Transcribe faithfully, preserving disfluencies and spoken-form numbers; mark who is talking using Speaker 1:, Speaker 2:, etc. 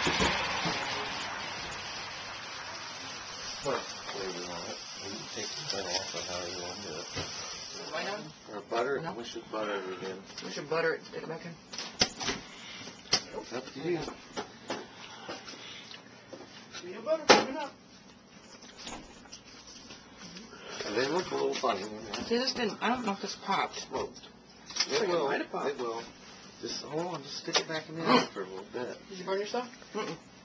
Speaker 1: What flavor on it? You can take the fat off of how you want to do it.
Speaker 2: Why not?
Speaker 1: Or butter?
Speaker 2: No.
Speaker 1: We should butter it again.
Speaker 2: We should butter it, stick it back in.
Speaker 1: It's up to you.
Speaker 2: Peanut butter, coming up.
Speaker 1: And they look a little funny when they're
Speaker 2: See, this didn't, I don't know if this popped.
Speaker 1: smoked.
Speaker 2: It
Speaker 1: It will.
Speaker 2: might have popped.
Speaker 1: It will. Just hold on. Just stick it back in the oven for a little bit.
Speaker 2: Did you burn yourself? Mm-mm.